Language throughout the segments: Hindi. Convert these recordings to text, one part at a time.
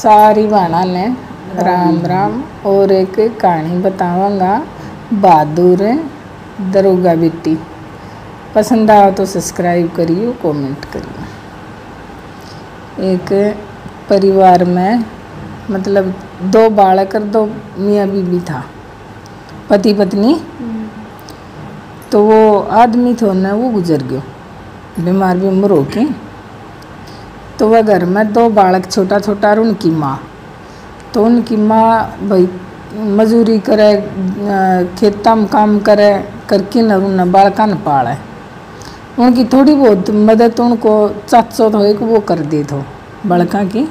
सारी बाणा ने राम राम। और एक कहानी बताऊंगा, बहादुर दरोगा बेटी। पसंद आओ तो सब्सक्राइब करियो, कमेंट करियो। एक परिवार में मतलब दो बालक और दो मियाँ बीबी था, पति पत्नी। तो वो आदमी थो ना, वो गुजर गयो, बीमार बीमार होके। तो वह घर में दो बालक छोटा छोटा और उनकी माँ। तो उनकी माँ भाई मजूरी करे, खेता में काम करे करके न उन बालका न पाले। उनकी थोड़ी बहुत मदद उनको चाचो तो एक वो कर दे थो बालका की।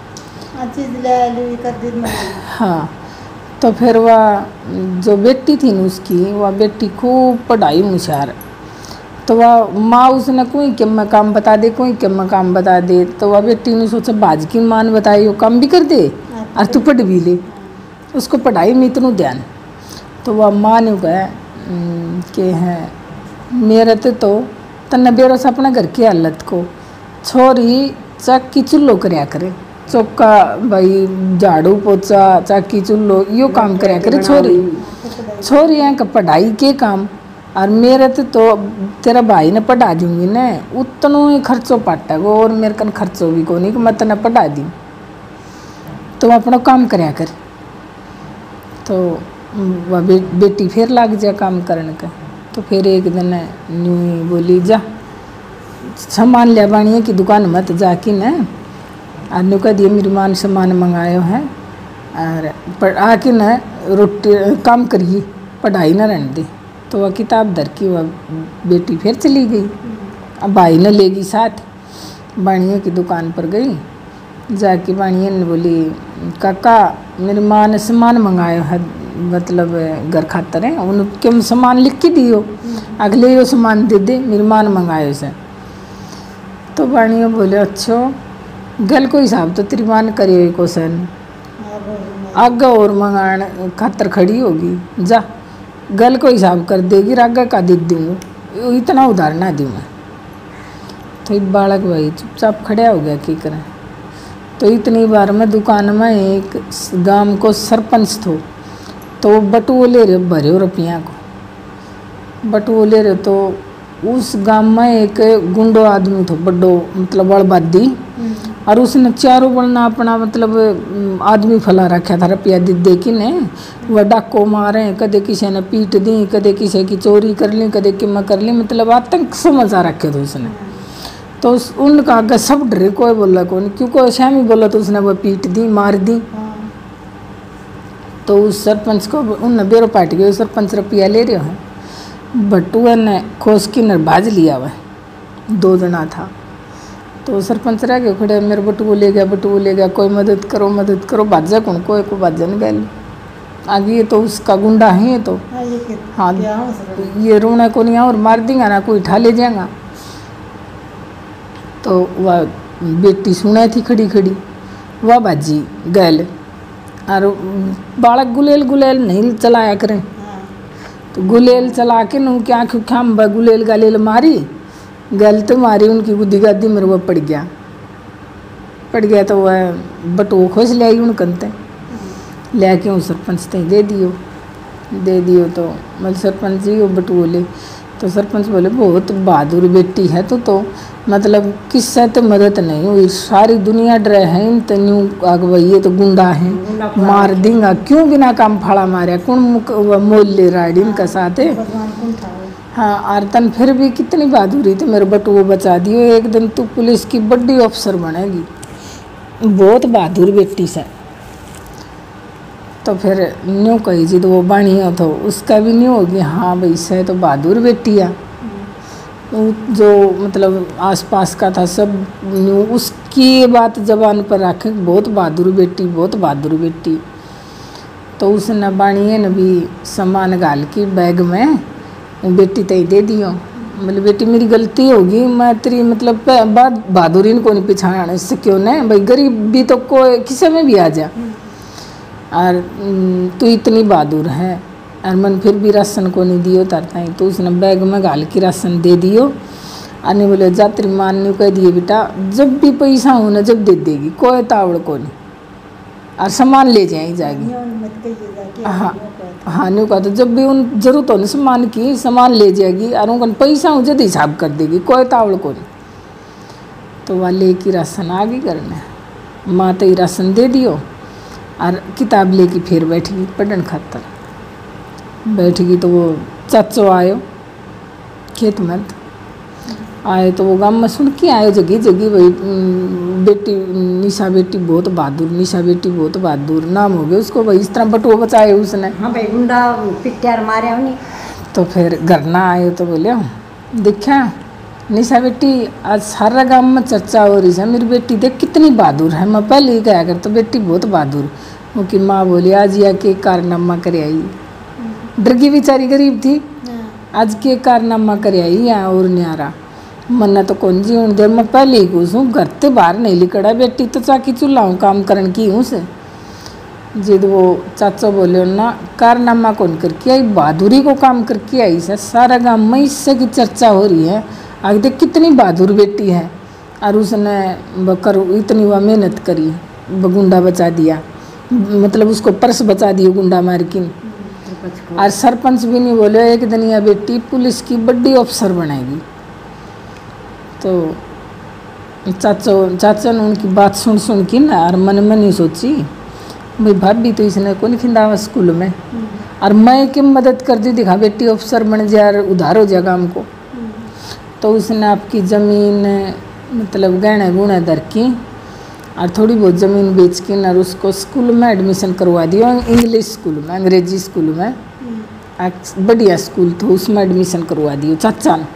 हाँ, तो फिर वह जो बेटी थी न उसकी, वह बेटी खूब पढ़ाई होशियार। तो वह माँ उसने कोई के में काम बता दे, कोई के में काम बता दे। तो वह बेटी ने सोचा बाज की मान बताई, वो काम भी कर दे और तू पढ़ भी ले, उसको पढ़ाई में इतना ध्यान। तो वह माँ ने कहा कि है मेरे तो तन्ने बेरोस अपने घर की हालत को, छोरी चक्की चूल्हो करया करे, चौका भाई झाड़ू पोछा चाकी चूल्हो यो काम करया करे छोरी यहाँ का पढ़ाई के काम। और मेरे तो तेरा भाई ने पढ़ा दूंगी न, उतना ही खर्चो पाटेगा और मेरे कन खर्चो भी को नहीं कि मैं तेने पढ़ा दी, तो अपना काम करया कर। तो वह बेटी फिर लग जा काम करने का। तो फिर एक दिन न्यू बोली जा सामान ले बानिए की दुकान मत जाके न, और न्यू कह दिए मेरी माँ ने सामान मंगायो है और आके न रोटी काम करिए, पढ़ाई न रहने दे। तो वह किताब धर की वह बेटी फिर चली गई। अब भाई ने लेगी साथ, बानिए की दुकान पर गई। जाके बानिए ने बोली काका मेरी माँ ने सामान मंगाया है, मतलब घर खातर है, उनके सामान लिख के दियो, अगले यो सामान दे दे, मेरी माँ ने मंगाया से। तो बानिए बोले अच्छा गल को हिसाब तो तेरी माँ ने करे क्वेश्चन आगे और मंगाने खातर खड़ी होगी, जा गल को हिसाब कर देगी, रागा का दे दूँ, इतना उधार ना दूँ मैं। तो एक बालक भाई चुपचाप खड़ा हो गया की करें। तो इतनी बार में दुकान में एक गांव को सरपंच थो, तो बटुओ ले रहे भरे रुपया को बटुओ ले रहे। तो उस गांव में एक गुंडो आदमी थो, बड़ो मतलब बड़बादी, और उसने चारों बनना अपना मतलब आदमी फैला रखा था रुपया दे कि ने। वह डाको मारे, कदे किसी ने पीट दी, कदे किसी की चोरी कर ली, कदे कि मैं कर ली, मतलब आतंक समझा रखे थे उसने। तो उनका आगे सब डरे, कोई बोला कौन, क्योंकि श्यामी बोला तो उसने वो पीट दी मार दी। तो उस सरपंच को उन बेरो पाट गए, सरपंच रुपया ले रहे हैं, बटुआ ने खोस की नरबाज लिया वह 2 जना था। तो सरपंच रह गए खड़े, मेरे बटुओ ले गया, कोई मदद करो, बाजा कौन कोई को बाजन गल आगे। तो उसका गुंडा है तो हाँ ये रोना को नहीं और मार देगा ना, कोई उठा ले जाएगा। तो वह बेटी सुना थी खड़ी खड़ी, वह बाजी गल और बालक गुलेल नहीं चलाया करें। तो गुलेल चला के न क्या खाम गुलेल गालेल मारी, गल तो मारी, उनकी गुद्दी गादी मेरे वो पड़ गया। तो वह बटुओ खोज ले आई उन कंते ले के उस सरपंच ते दे दियो। तो मतलब सरपंच जी वो बटुओ ले। तो सरपंच बोले बहुत बहादुर बेटी है तो मतलब किससे तो मदद नहीं हुई, सारी दुनिया डरे है इन तन्यू अगवैये तो गुंडा है, मार देंगा, क्यों बिना काम फाड़ा मारे, कौन मोल ले रहा है इनका साथ है। हाँ आरतन फिर भी कितनी बहादुरी तो मेरे बटुओ बचा दियो, एक दिन तू पुलिस की बड़ी अफसर बनेगी, बहुत बहादुर बेटी से। तो फिर न्यू कही जी तो वो बाणी हो तो उसका भी न्यू हो गया, हाँ भाई से तो बहादुर बेटी है। जो मतलब आसपास का था सब न्यू उसकी बात जबान पर रखे, बहुत बहादुर बेटी। तो उसने बाणिए ने भी सामान गाल की बैग में बेटी तय दे दियो, मतलब बेटी मेरी गलती होगी, मैं तेरी मतलब बात बहादुरी को नहीं पिछाड़ इससे क्यों न भाई, गरीब भी तो कोई किसी में भी आ जा, और तू इतनी बहादुर है। और मन फिर भी राशन को नहीं दियो तरता ही। तो उसने बैग में गाल के राशन दे दियो। और बोले जा तेरी मान ने कह दिए बेटा जब भी पैसा हो ना जब दे देगी, कोई तावड़ को नहीं, और सामान ले जाए जाएगी। हाँ हाँ न्यू का तो जब भी उन जरूरत हो सामान की सामान ले जाएगी और उनका पैसा मुझे तो हिसाब कर देगी कोई तावड़ को नहीं। तो वह लेके राशन आ गई करने माँ तो राशन दे दियो और किताब लेके फिर बैठ गई पढ़न खातर। बैठ गई तो वो चाचो आयो खेत में आए तो वो गाँव में सुन के आयो जगी जगी भाई बेटी निशा बेटी बहुत बहादुर निशा बेटी बहुत बहादुर नाम हो गया उसको भाई इस तरह बटुआ बचाए उसने। हाँ भाई गुंडा पिट्यार मारे उन्हें। तो फिर घर ना आए तो बोले देखा निशा बेटी आज सारा गांव में चर्चा हो रही है मेरी बेटी देख कितनी बहादुर है। मैं पहले ही कहा कर तो बेटी बहुत बहादुर। उनकी माँ बोली आज या के कारनामा करे आई डर की बेचारी गरीब थी आज के कारनामा करे आई यहाँ और न्यारा मन्ना तो कौन जी उन देर में पहले ही घुस हूँ घर से बाहर नहीं लिकड़ा बेटी तो चाकी चूल्हा हूँ काम करन की हूँ से। जिद वो चाचा बोले ना कारनामा कौन करके आई बहादुरी को काम करके आई से सारा गांव में इससे की चर्चा हो रही है आगे देख कितनी बहादुर बेटी है। और उसने बकर इतनी वह मेहनत करी गुंडा बचा दिया मतलब उसको पर्स बचा दिया गुंडा मार की। और सरपंच भी नहीं बोले एक दिन यह बेटी पुलिस की बड़ी अफसर बनाएगी। तो चाचा ने उनकी बात सुन की ना और मन में नहीं सोची भाई भाभी तो इसने कौन खिंदावा स्कूल में और मैं कि मदद कर दी दिखा बेटी अफसर बन जाए उधार हो जाएगा हमको। तो उसने आपकी ज़मीन मतलब गहने गुणे दर की और थोड़ी बहुत ज़मीन बेच के और उसको स्कूल में एडमिशन करवा दिया इंग्लिश स्कूल में अंग्रेजी स्कूल में बढ़िया स्कूल तो उसमें एडमिशन करवा दियो चाचा ने।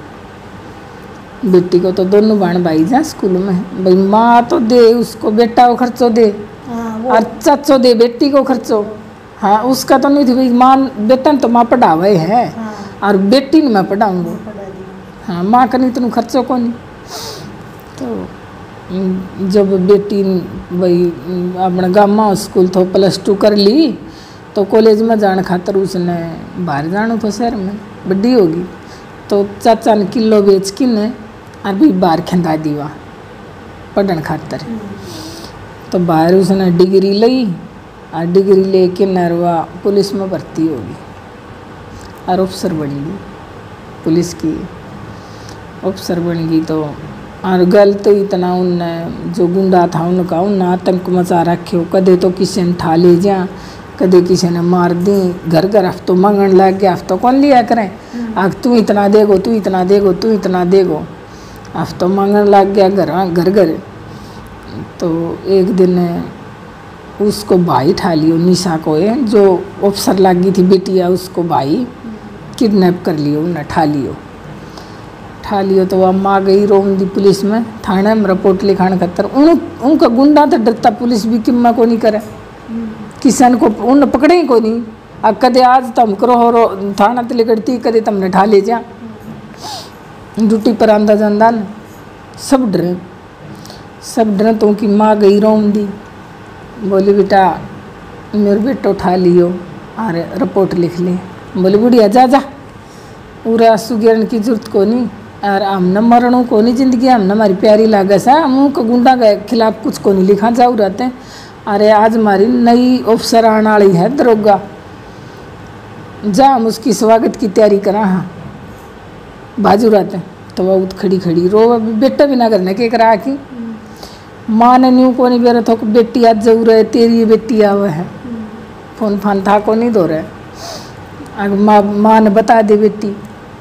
बेटी को तो दोनों बहन भाई जा स्कूल में भाई माँ तो दे उसको बेटा को खर्चो दे और चाचो दे बेटी को खर्चो। हाँ उसका तो नहीं थी भाई माँ बेटा ने तो माँ पढ़ावे है और बेटी ने मैं पढ़ाऊँगा। हाँ माँ का नहीं तो खर्चो को नहीं। तो जब बेटी भाई अपने गाँव में स्कूल तो +2 कर ली तो कॉलेज में जाने खातर उसने बाहर जाना था शहर में बड़ी होगी। तो चाचा ने किलो बेच के ने और भी बाहर खिंदा दीवा पढ़न खातर। तो बाहर उसने डिग्री ली और डिग्री लेके नरवा पुलिस में भर्ती होगी और अफसर बन गई पुलिस की अफसर बन गई। तो और गल तो इतना उनने जो गुंडा था उनका उन्हें आतंक मचा रखे हो कदे तो किसी ने ठा ले जा कदे किसी ने मार दी घर घर हफ्तों मांगन लग गया हफ्तों कौन लिया करें आग तू इतना देगो तू इतना देगो तू इतना देगो हफ्तों मांगन लग गया घर घर। तो एक दिन उसको भाई ठा लियो निशा को जो अफसर लगी थी बेटिया उसको भाई किडनैप कर लियो उन्हें ठा लियो। तो वह माँ गई रोम दी पुलिस में थाने में रिपोर्ट लिखाने खातर उनका गुंडा तो डरता पुलिस भी किम्मा को नहीं करे किसान को उन पकड़े ही को नहीं अब कदे आज तुम करो हो थाना तो लेकड़ती कदे तुमने ठा ले जा ड्यूटी पर आंदा जांदा न सब डरे। तो उनकी माँ गई रोम दी बोली बेटा मेरे बेटा उठा लियो और रिपोर्ट लिख ले। बोली बुढ़िया जा पूरा सुगेरन की जरूरत को नहीं और हमने मरणों को नहीं जिंदगी हमने हमारी प्यारी लागे सा मुँह को गुंडा के खिलाफ कुछ को नहीं लिखा जाऊ रहते। अरे आज हमारी नई अफसर आने वाली है दरोगा जा हम उसकी स्वागत की तैयारी करा। हाँ बाजू रहते तो वह खड़ी रो बेटा भी ना करने के करा की माँ ने न्यू को नहीं बेरा तो बेटी आज जरूर है तेरी बेटी आवे है फोन फान था को नहीं दो रहे माँ ने बता दे बेटी।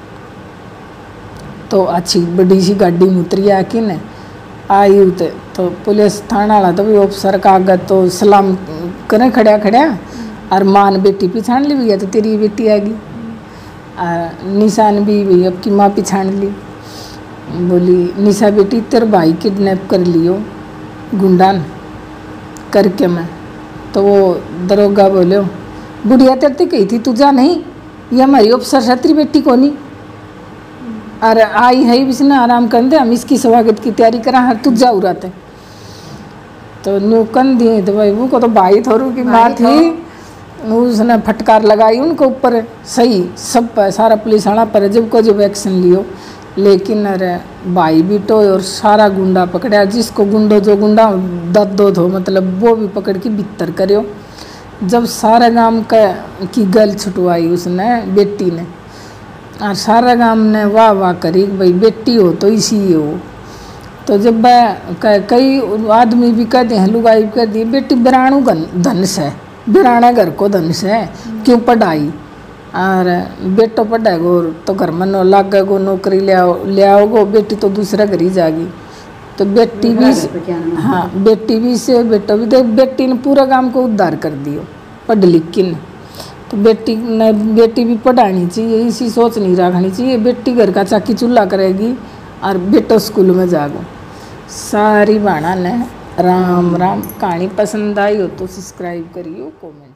तो अच्छी बड़ी सी गाड़ी में उतरी आके ने आई उते तो पुलिस थाना वाला तो भी अफसर कागज तो सलाम करें खड़ा और माँ ने बेटी पिछाड़ ली भैया तो तेरी बेटी आ गई। निशान भी भैया अब की माँ पिछाड़ ली बोली निशा बेटी तेरे भाई किडनैप कर लियो गुंडान करके मैं। तो वो दरोगा बोले बुढ़िया तेरे कही थी तू जा नहीं ये हमारी अफसर छत्री बेटी को नहीं और आई है इसने आराम कर दे हम इसकी स्वागत की तैयारी करा हर तू जाऊ रहते। तो न्यू कन दिए तो भाई वो को तो भाई थोरू की माँ थी उसने फटकार लगाई उनको ऊपर सही सब पर सारा पुलिस वाला पर जब को जब एक्शन लियो लेकिन अरे भाई भी तो और सारा गुंडा पकड़ा, जिसको गुंडो जो गुंडा दर्दो थो मतलब वो भी पकड़ के भीतर करो। जब सारा गांव की गल छुटवाई उसने बेटी ने, और सारा गांव ने वाह वाह करी भाई बेटी हो तो इसी हो। तो जब कई आदमी भी कहते हैं, लुगाई कह दी बेटी बिराणु धन से, बिराना घर को धन से क्यों पढ़ाई, और बेटो पढ़ाएगो तो घर में न लागेगो, नौकरी ले आओगो, बेटी तो दूसरा घर ही जाएगी। तो बेटी भी हाँ बेटी भी से बेटो भी, तो बेटी ने पूरा गांव को उद्धार कर दियो पढ़ लिख के। तो बेटी भी पढ़ानी चाहिए, इसी सोच नहीं रखनी चाहिए बेटी घर का चाकी चूल्हा करेगी और बेटो स्कूल में जागो। सारी बाणा ने राम राम। कहानी पसंद आई हो तो सब्सक्राइब करियो, कमेंट